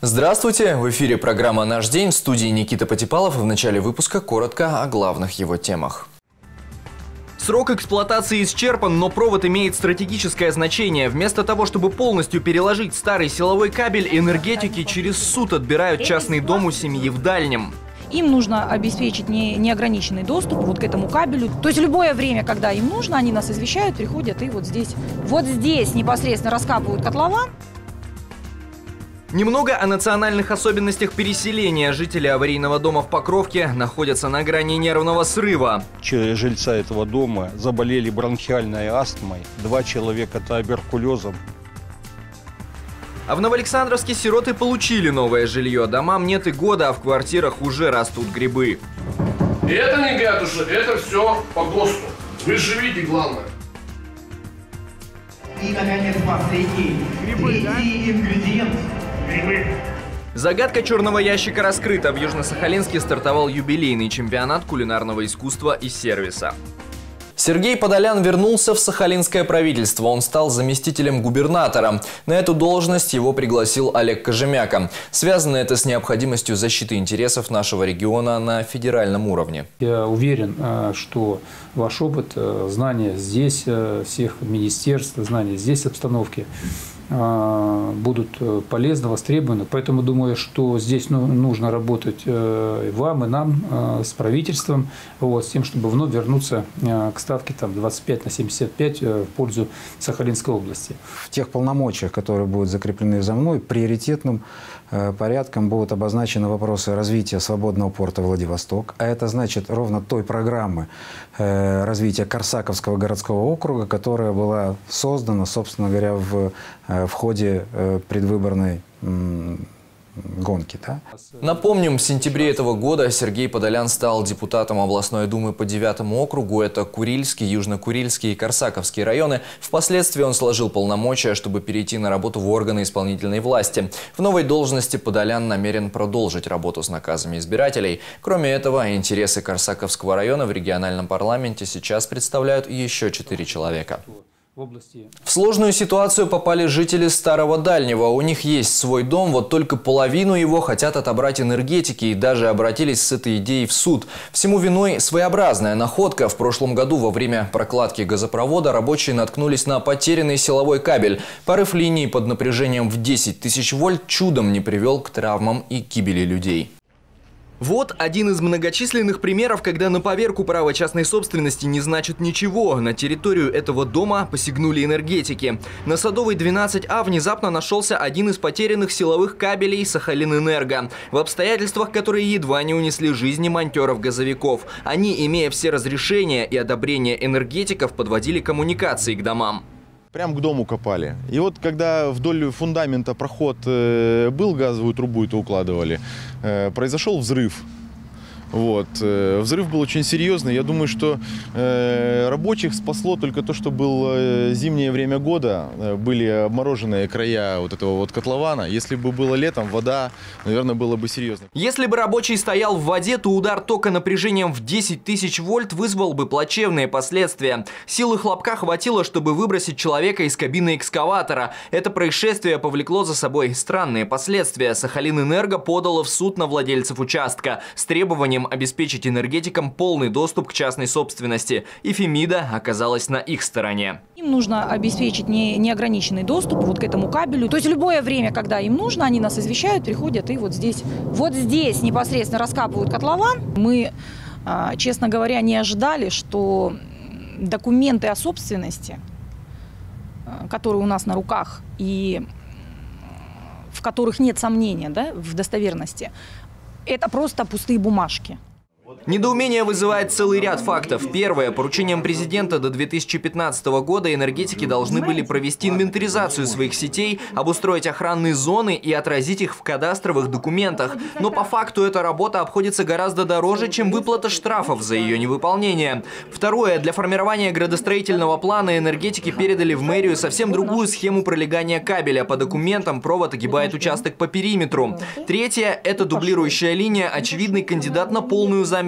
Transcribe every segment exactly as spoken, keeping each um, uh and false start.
Здравствуйте! В эфире программа «Наш день», в студии Никита Потепалов, и в начале выпуска коротко о главных его темах. Срок эксплуатации исчерпан, но провод имеет стратегическое значение. Вместо того, чтобы полностью переложить старый силовой кабель, энергетики через суд отбирают частный дом у семьи в Дальнем. Им нужно обеспечить не, неограниченный доступ вот к этому кабелю. То есть любое время, когда им нужно, они нас извещают, приходят и вот здесь, вот здесь непосредственно раскапывают котлован. Немного о национальных особенностях переселения. Жители аварийного дома в Покровке находятся на грани нервного срыва. Четыре жильца этого дома заболели бронхиальной астмой, два человека туберкулезом. А в Новоалександровске сироты получили новое жилье. Домам нет и года, а в квартирах уже растут грибы. Это не гатуши, это все по ГОСТу. Вы живите, главное. И, наконец, последний. Грибы, да? Ингредиент. Грибы. Загадка черного ящика раскрыта. В Южно-Сахалинске стартовал юбилейный чемпионат кулинарного искусства и сервиса. Сергей Подолян вернулся в сахалинское правительство. Он стал заместителем губернатора. На эту должность его пригласил Олег Кожемяка. Связано это с необходимостью защиты интересов нашего региона на федеральном уровне. Я уверен, что ваш опыт, знания здесь всех министерств, знания здесь обстановки будут полезны, востребованы. Поэтому думаю, что здесь нужно работать и вам, и нам, с правительством, вот, с тем, чтобы вновь вернуться к ставке там, двадцать пять на семьдесят пять в пользу Сахалинской области. В тех полномочиях, которые будут закреплены за мной, приоритетным порядком будут обозначены вопросы развития свободного порта Владивосток. А это значит ровно той программы развития Корсаковского городского округа, которая была создана, собственно говоря, в, в ходе предвыборной гонки. Да? Напомним, в сентябре этого года Сергей Подолян стал депутатом областной думы по девятому округу. Это Курильский, Южно-Курильский и Корсаковский районы. Впоследствии он сложил полномочия, чтобы перейти на работу в органы исполнительной власти. В новой должности Подолян намерен продолжить работу с наказами избирателей. Кроме этого, интересы Корсаковского района в региональном парламенте сейчас представляют еще четыре человека. В сложную ситуацию попали жители Старого Дальнего. У них есть свой дом, вот только половину его хотят отобрать энергетики и даже обратились с этой идеей в суд. Всему виной своеобразная находка. В прошлом году во время прокладки газопровода рабочие наткнулись на потерянный силовой кабель. Порыв линии под напряжением в десять тысяч вольт чудом не привел к травмам и гибели людей. Вот один из многочисленных примеров, когда на поверку права частной собственности не значит ничего. На территорию этого дома посягнули энергетики. На Садовой двенадцать А внезапно нашелся один из потерянных силовых кабелей Сахалинэнерго. В обстоятельствах, которые едва не унесли жизни монтеров-газовиков. Они, имея все разрешения и одобрения энергетиков, подводили коммуникации к домам. Прям к дому копали. И вот когда вдоль фундамента проход э, был, газовую трубу это укладывали, э, произошел взрыв. Вот. Э, взрыв был очень серьезный. Я думаю, что э, рабочих спасло только то, что было зимнее время года, э, были обмороженные края вот этого вот котлована. Если бы было летом, вода, наверное, было бы серьезно. Если бы рабочий стоял в воде, то удар тока напряжением в десять тысяч вольт вызвал бы плачевные последствия. Силы хлопка хватило, чтобы выбросить человека из кабины экскаватора. Это происшествие повлекло за собой странные последствия. Сахалинэнерго подало в суд на владельцев участка с требованием обеспечить энергетикам полный доступ к частной собственности. И Фемида оказалась на их стороне. Им нужно обеспечить не, неограниченный доступ вот к этому кабелю. То есть любое время, когда им нужно, они нас извещают, приходят и вот здесь, вот здесь непосредственно раскапывают котлован. Мы, честно говоря, не ожидали, что документы о собственности, которые у нас на руках и в которых нет сомнения, да, в достоверности, это просто пустые бумажки. Недоумение вызывает целый ряд фактов. Первое. Поручением президента до две тысячи пятнадцатого года энергетики должны были провести инвентаризацию своих сетей, обустроить охранные зоны и отразить их в кадастровых документах. Но по факту эта работа обходится гораздо дороже, чем выплата штрафов за ее невыполнение. Второе. Для формирования градостроительного плана энергетики передали в мэрию совсем другую схему пролегания кабеля. По документам провод огибает участок по периметру. Третье. Это дублирующая линия, очевидный кандидат на полную замену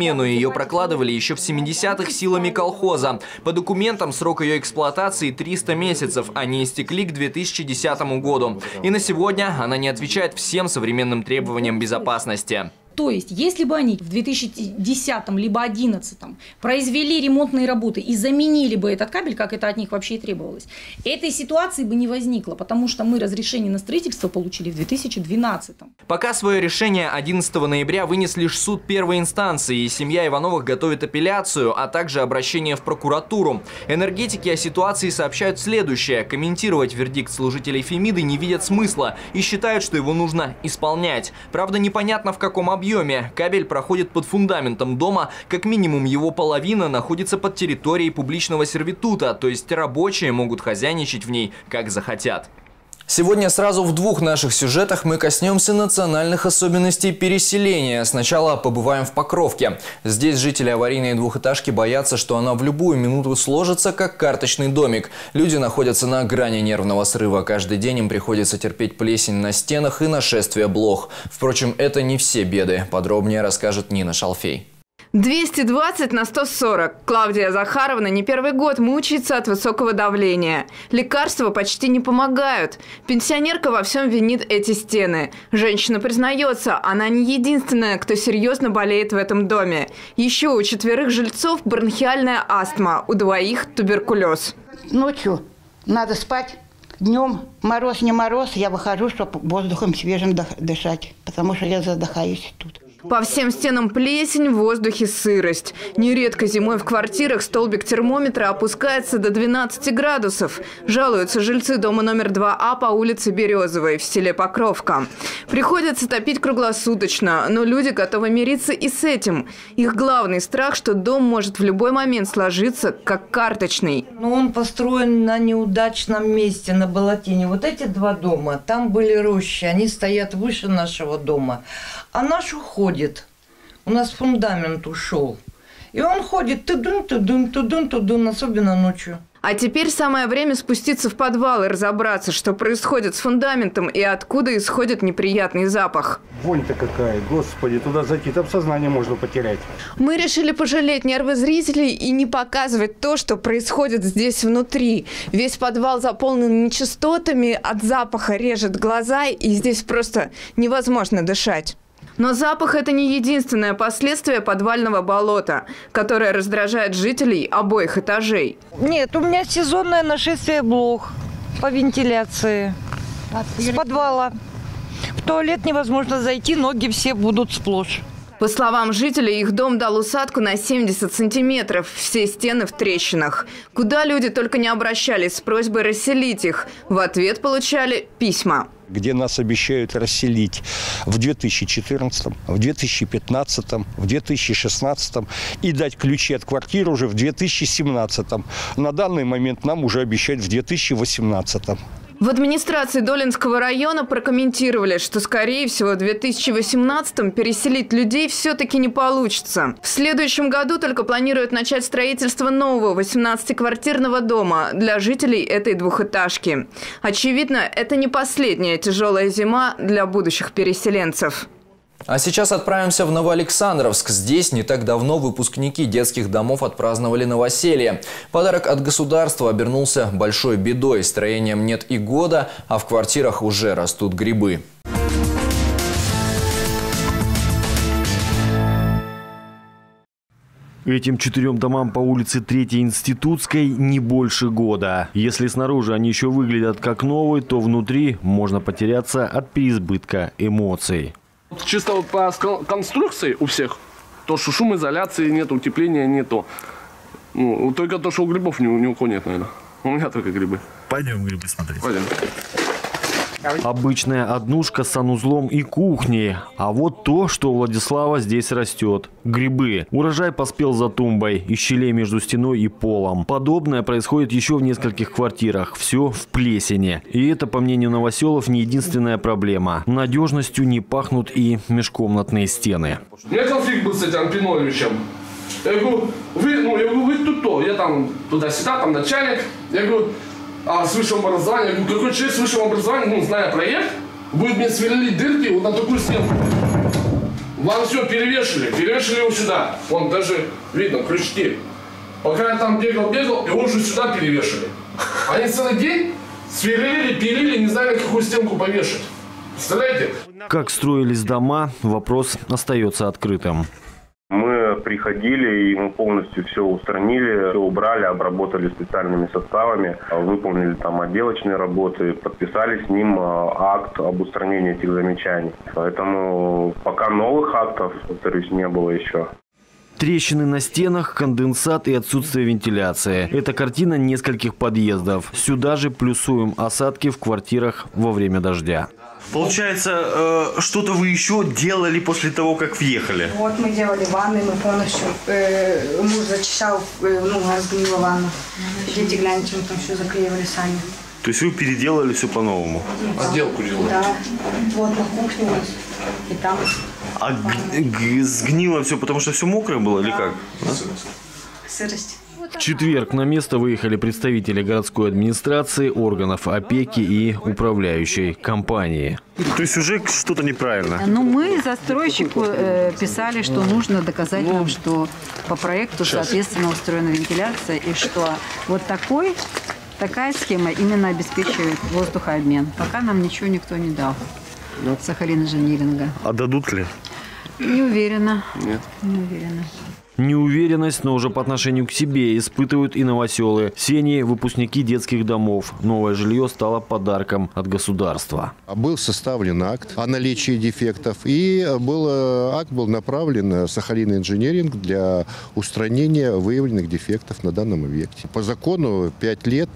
замену. Ее прокладывали еще в семидесятых силами колхоза. По документам срок ее эксплуатации триста месяцев, они истекли к две тысячи десятому году. И на сегодня она не отвечает всем современным требованиям безопасности. То есть, если бы они в две тысячи десятом либо две тысячи одиннадцатом произвели ремонтные работы и заменили бы этот кабель, как это от них вообще и требовалось, этой ситуации бы не возникло, потому что мы разрешение на строительство получили в две тысячи двенадцатом. Пока свое решение одиннадцатого ноября вынес лишь суд первой инстанции, и семья Ивановых готовит апелляцию, а также обращение в прокуратуру. Энергетики о ситуации сообщают следующее. Комментировать вердикт служителей Фемиды не видят смысла и считают, что его нужно исполнять. Правда, непонятно в каком объеме. Кабель проходит под фундаментом дома, как минимум его половина находится под территорией публичного сервитута, то есть рабочие могут хозяйничать в ней как захотят. Сегодня сразу в двух наших сюжетах мы коснемся национальных особенностей переселения. Сначала побываем в Покровке. Здесь жители аварийной двухэтажки боятся, что она в любую минуту сложится, как карточный домик. Люди находятся на грани нервного срыва. Каждый день им приходится терпеть плесень на стенах и нашествие блох. Впрочем, это не все беды. Подробнее расскажет Нина Шалфей. двести двадцать на сто сорок. Клавдия Захаровна не первый год мучается от высокого давления. Лекарства почти не помогают. Пенсионерка во всем винит эти стены. Женщина признается, она не единственная, кто серьезно болеет в этом доме. Еще у четверых жильцов бронхиальная астма, у двоих туберкулез. Ночью надо спать, днем мороз не мороз, я выхожу, чтобы воздухом свежим дышать, потому что я задыхаюсь тут. По всем стенам плесень, в воздухе сырость. Нередко зимой в квартирах столбик термометра опускается до двенадцати градусов. Жалуются жильцы дома номер два А по улице Березовой в селе Покровка. Приходится топить круглосуточно, но люди готовы мириться и с этим. Их главный страх, что дом может в любой момент сложиться, как карточный. Но он построен на неудачном месте, на болотине. Вот эти два дома, там были рощи, они стоят выше нашего дома. А наш уходит. У нас фундамент ушел. И он ходит тудун, тудун, тудун, тудун, особенно ночью. А теперь самое время спуститься в подвал и разобраться, что происходит с фундаментом и откуда исходит неприятный запах. Вонь-то какая, господи, туда зайти, там сознание можно потерять. Мы решили пожалеть нервы зрителей и не показывать то, что происходит здесь внутри. Весь подвал заполнен нечистотами, от запаха режет глаза, и здесь просто невозможно дышать. Но запах – это не единственное последствие подвального болота, которое раздражает жителей обоих этажей. Нет, у меня сезонное нашествие блох по вентиляции с подвала. В туалет невозможно зайти, ноги все будут сплошь. По словам жителей, их дом дал усадку на семьдесят сантиметров, все стены в трещинах. Куда люди только не обращались с просьбой расселить их. В ответ получали письма. Где нас обещают расселить в две тысячи четырнадцатом, в две тысячи пятнадцатом, в две тысячи шестнадцатом и дать ключи от квартиры уже в две тысячи семнадцатом. На данный момент нам уже обещают в две тысячи восемнадцатом. В администрации Долинского района прокомментировали, что, скорее всего, в две тысячи восемнадцатом переселить людей все-таки не получится. В следующем году только планируют начать строительство нового восемнадцатиквартирного дома для жителей этой двухэтажки. Очевидно, это не последняя тяжелая зима для будущих переселенцев. А сейчас отправимся в Новоалександровск. Здесь не так давно выпускники детских домов отпраздновали новоселье. Подарок от государства обернулся большой бедой. Строением нет и года, а в квартирах уже растут грибы. Этим четырем домам по улице Третьей Институтской не больше года. Если снаружи они еще выглядят как новые, то внутри можно потеряться от переизбытка эмоций. Чисто вот по конструкции у всех, то, что шумоизоляции нет, утепления нету. Ну, только то, что у грибов ни, ни у кого нет, наверное. У меня только грибы. Пойдем грибы смотреть. Пойдем. Обычная однушка с санузлом и кухней. А вот то, что у Владислава здесь растет. Грибы. Урожай поспел за тумбой, из щелей между стеной и полом. Подобное происходит еще в нескольких квартирах. Все в плесени. И это, по мнению новоселов, не единственная проблема. Надежностью не пахнут и межкомнатные стены. У меня конфликт был с этим Пиновичем. Я говорю, вы, ну, я говорю, вы тут то. Я там туда-сюда, там начальник. Я говорю, а с высшим образованием, я говорю, какой человек с высшим образованием, ну, зная проект, будет мне сверлить дырки вот на такую стенку. Вон все, перевешали, перевешали его сюда. Вон даже видно, крючки. Пока я там бегал-бегал, его уже сюда перевешали. Они целый день сверлили, пилили, не знали, какую стенку повешать. Представляете? Как строились дома, вопрос остается открытым. Мы приходили, и мы полностью все устранили, все убрали, обработали специальными составами, выполнили там отделочные работы, подписали с ним акт об устранении этих замечаний. Поэтому пока новых актов, повторюсь, не было еще. Трещины на стенах, конденсат и отсутствие вентиляции. Это картина нескольких подъездов. Сюда же плюсуем осадки в квартирах во время дождя. Получается, э, что-то вы еще делали после того, как въехали? Вот мы делали ванны, мы полностью, э, муж зачищал, э, ну, у нас гнила ванна. Дети, гляньте, мы там все заклеивали сами. То есть вы переделали все по-новому? Отделку делали? Да. Вот на кухне у нас и там. А сгнило все, потому что все мокрое было, да. Или как? Да? Сырость. В четверг на место выехали представители городской администрации, органов опеки и управляющей компании. То есть уже что-то неправильно? Ну, мы застройщику э, писали, что нужно доказать нам, что по проекту соответственно устроена вентиляция и что вот такой, такая схема именно обеспечивает воздухообмен. Пока нам ничего никто не дал. Сахалинженеринга. А дадут ли? Не уверена. Нет. Не уверена. Неуверенность, но уже по отношению к себе испытывают и новоселы. Семьи, выпускники детских домов. Новое жилье стало подарком от государства. Был составлен акт о наличии дефектов, и был, акт был направлен в Сахалинженеринг для устранения выявленных дефектов на данном объекте. По закону пять лет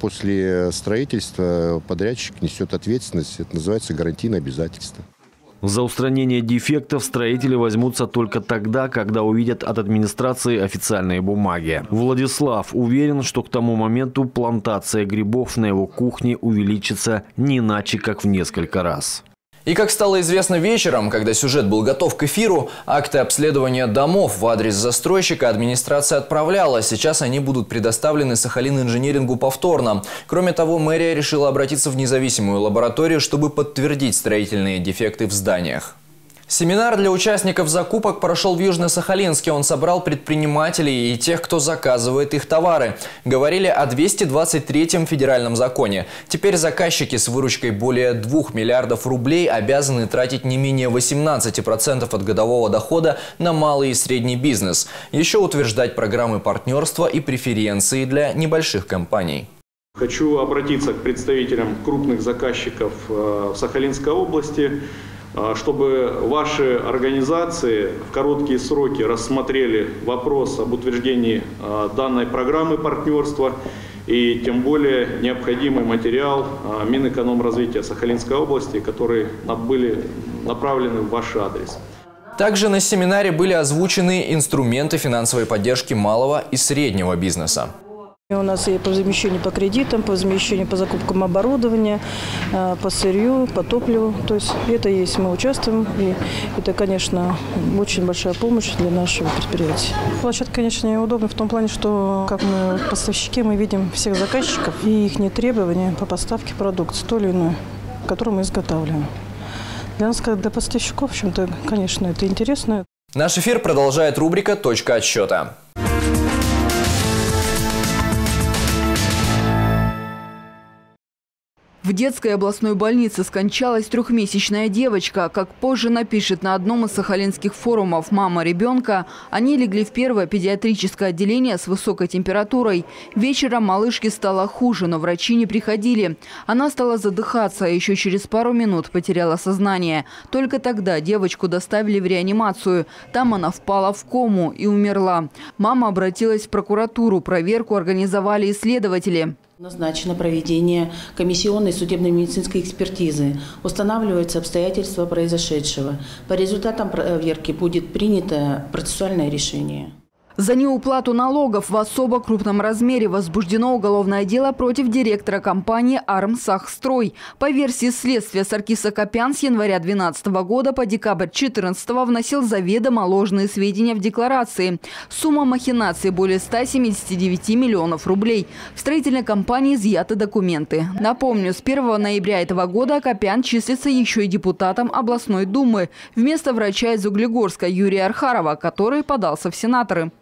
после строительства подрядчик несет ответственность. Это называется гарантийное обязательство. За устранение дефектов строители возьмутся только тогда, когда увидят от администрации официальные бумаги. Владислав уверен, что к тому моменту плантация грибов на его кухне увеличится не иначе, как в несколько раз. И как стало известно вечером, когда сюжет был готов к эфиру, акты обследования домов в адрес застройщика администрация отправляла. Сейчас они будут предоставлены Сахалинженерингу повторно. Кроме того, мэрия решила обратиться в независимую лабораторию, чтобы подтвердить строительные дефекты в зданиях. Семинар для участников закупок прошел в Южно-Сахалинске. Он собрал предпринимателей и тех, кто заказывает их товары. Говорили о двухстах двадцати третьем федеральном законе. Теперь заказчики с выручкой более двух миллиардов рублей обязаны тратить не менее восемнадцати процентов от годового дохода на малый и средний бизнес. Еще утверждать программы партнерства и преференции для небольших компаний. Хочу обратиться к представителям крупных заказчиков в Сахалинской области, чтобы ваши организации в короткие сроки рассмотрели вопрос об утверждении данной программы партнерства и тем более необходимый материал Минэкономразвития Сахалинской области, которые были направлены в ваш адрес. Также на семинаре были озвучены инструменты финансовой поддержки малого и среднего бизнеса. У нас и по замещению по кредитам, по замещению по закупкам оборудования, по сырью, по топливу. То есть это есть, мы участвуем. И это, конечно, очень большая помощь для нашего предприятия. Площадка, конечно, неудобна в том плане, что как мы поставщики, мы видим всех заказчиков и их требования по поставке продукции, той или иной, которую мы изготавливаем. Для нас, как для поставщиков, в общем-то, конечно, это интересно. Наш эфир продолжает рубрика «Точка отсчета». В детской областной больнице скончалась трехмесячная девочка. Как позже напишет на одном из сахалинских форумов мама ребенка, они легли в первое педиатрическое отделение с высокой температурой. Вечером малышке стало хуже, но врачи не приходили. Она стала задыхаться, а еще через пару минут потеряла сознание. Только тогда девочку доставили в реанимацию. Там она впала в кому и умерла. Мама обратилась в прокуратуру. Проверку организовали исследователи. Назначено проведение комиссионной судебно-медицинской экспертизы. Устанавливаются обстоятельства произошедшего. По результатам проверки будет принято процессуальное решение. За неуплату налогов в особо крупном размере возбуждено уголовное дело против директора компании «Армсахстрой». По версии следствия, Саркис Акопян с января две тысячи двенадцатого года по декабрь две тысячи четырнадцатого вносил заведомо ложные сведения в декларации. Сумма махинации более ста семидесяти девяти миллионов рублей. В строительной компании изъяты документы. Напомню, с первого ноября этого года Акопян числится еще и депутатом областной думы вместо врача из Углегорска Юрия Архарова, который подался в сенаторы.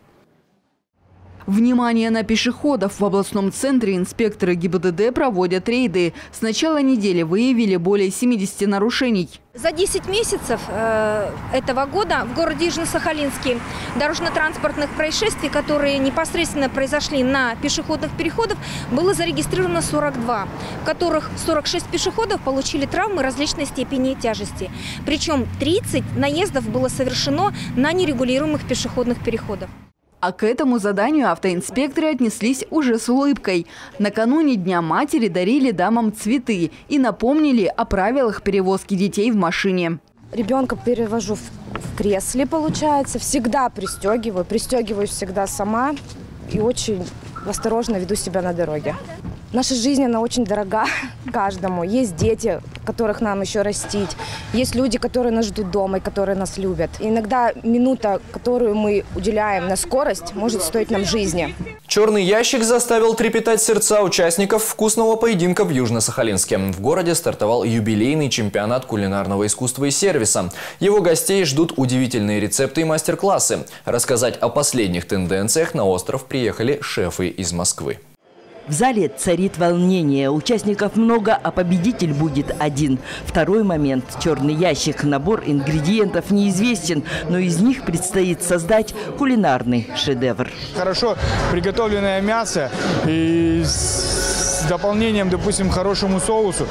Внимание на пешеходов! В областном центре инспекторы ГИБДД проводят рейды. С начала недели выявили более семидесяти нарушений. За десять месяцев э, этого года в городе Южно-Сахалинске дорожно-транспортных происшествий, которые непосредственно произошли на пешеходных переходах, было зарегистрировано сорок два, в которых сорок шесть пешеходов получили травмы различной степени тяжести. Причем тридцать наездов было совершено на нерегулируемых пешеходных переходах. А к этому заданию автоинспекторы отнеслись уже с улыбкой. Накануне Дня матери дарили дамам цветы и напомнили о правилах перевозки детей в машине. Ребенка перевожу в, в кресле, получается. Всегда пристегиваю. Пристегиваюсь всегда сама и очень осторожно веду себя на дороге. Наша жизнь, она очень дорога каждому. Есть дети, которых нам еще растить. Есть люди, которые нас ждут дома и которые нас любят. И иногда минута, которую мы уделяем на скорость, может стоить нам жизни. Черный ящик заставил трепетать сердца участников вкусного поединка в Южно-Сахалинске. В городе стартовал юбилейный чемпионат кулинарного искусства и сервиса. Его гостей ждут удивительные рецепты и мастер-классы. Рассказать о последних тенденциях на остров приехали шефы из Москвы. В зале царит волнение. Участников много, а победитель будет один. Второй момент. Черный ящик. Набор ингредиентов неизвестен, но из них предстоит создать кулинарный шедевр. Хорошо приготовленное мясо и с дополнением, допустим, хорошему соусу.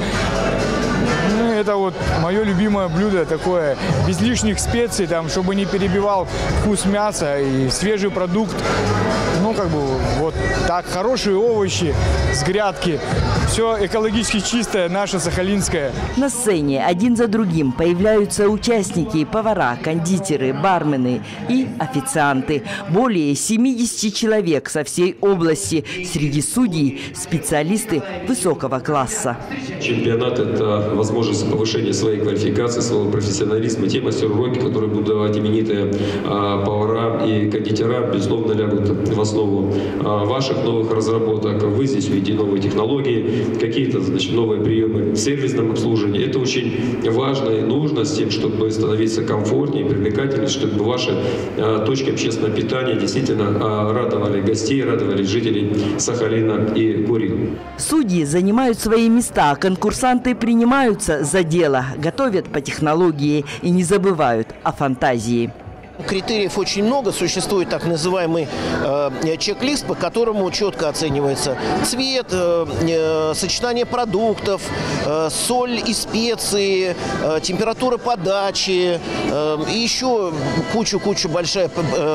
Это вот мое любимое блюдо такое, без лишних специй, там, чтобы не перебивал вкус мяса и свежий продукт. Ну, как бы, вот так, хорошие овощи с грядки. Все экологически чистое, наше сахалинское. На сцене один за другим появляются участники, повара, кондитеры, бармены и официанты. Более семидесяти человек со всей области. Среди судей специалисты высокого класса. Чемпионат – это возможность повышения своей квалификации, своего профессионализма. Те мастер-уроки, которые будут давать именитые а, повара и кондитера, безусловно, лягут в основу а, ваших новых разработок. Вы здесь увидите новые технологии, какие-то, значит, новые приемы в сервисном обслуживании. Это очень важно и нужно с тем, чтобы становиться комфортнее, привлекательнее, чтобы ваши а, точки общественного питания действительно а, радовали гостей, радовали жителей Сахалина и Курил. Судьи занимают свои места, конкурсанты принимаются за дело, готовят по технологии и не забывают о фантазии. Критериев очень много. Существует так называемый э, чек-лист, по которому четко оценивается цвет, э, э, сочетание продуктов, э, соль и специи, э, температура подачи э, и еще кучу-кучу большая э,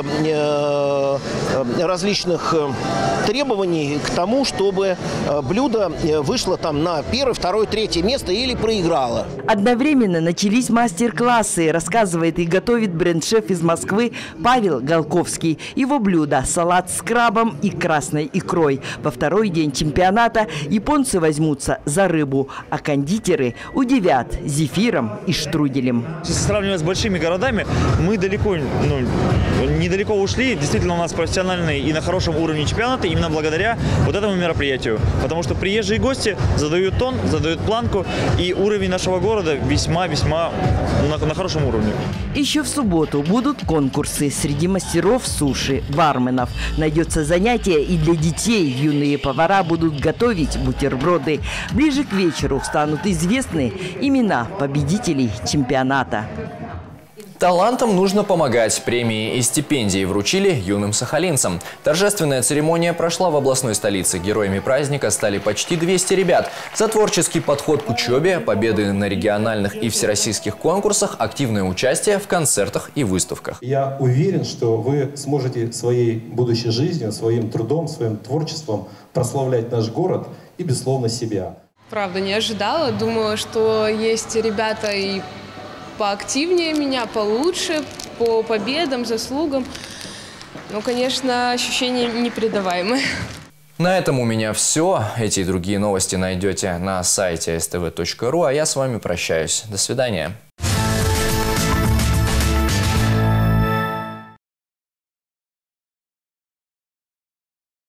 э, различных требований к тому, чтобы блюдо вышло там на первое, второе, третье место или проиграло. Одновременно начались мастер-классы, рассказывает и готовит бренд-шеф из Москвы Павел Голковский. Его блюдо – салат с крабом и красной икрой. Во второй день чемпионата японцы возьмутся за рыбу, а кондитеры удивят зефиром и штруделем. Если сравнивать с большими городами, мы далеко, ну, недалеко ушли. Действительно, у нас профессиональный и на хорошем уровне чемпионаты именно благодаря вот этому мероприятию. Потому что приезжие гости задают тон, задают планку, и уровень нашего города весьма-весьма на, на хорошем уровне. Еще в субботу будут конкурсы среди мастеров суши, барменов. Найдется занятие и для детей. Юные повара будут готовить бутерброды. Ближе к вечеру станут известны имена победителей чемпионата. Талантам нужно помогать. Премии и стипендии вручили юным сахалинцам. Торжественная церемония прошла в областной столице. Героями праздника стали почти двести ребят. За творческий подход к учебе, победы на региональных и всероссийских конкурсах, активное участие в концертах и выставках. Я уверен, что вы сможете своей будущей жизнью, своим трудом, своим творчеством прославлять наш город и, безусловно, себя. Правда, не ожидала. Думала, что есть ребята и поактивнее меня, получше, по победам, заслугам. Ну, конечно, ощущения непередаваемые. На этом у меня все. Эти и другие новости найдете на сайте эс тэ вэ точка ру, а я с вами прощаюсь. До свидания.